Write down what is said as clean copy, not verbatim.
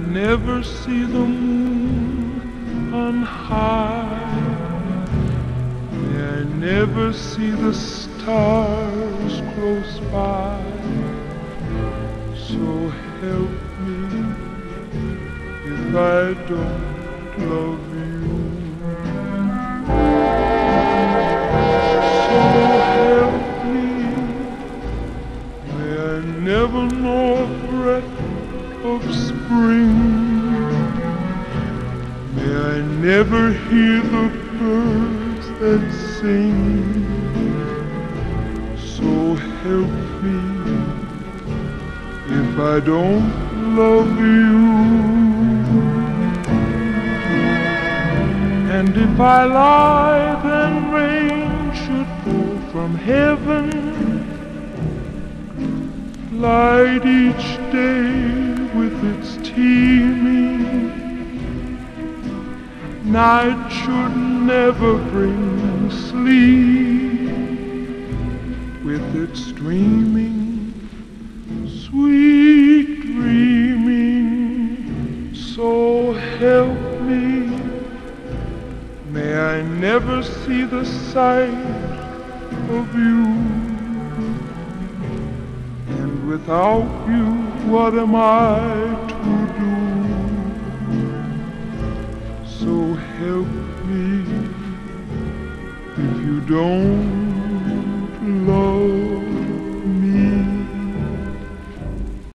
never see the moon on high. May I never see the stars close by. So help me if I don't love you. So help me, may I never know a breath of spring. May I never hear the birds that sing. So help me if I don't love you. And if I lie, then rain should fall from heaven, light each day with its teeming. Night should never bring sleep with its dreaming, sweet dreaming. So help me, may I never see the sight of you. And without you, what am I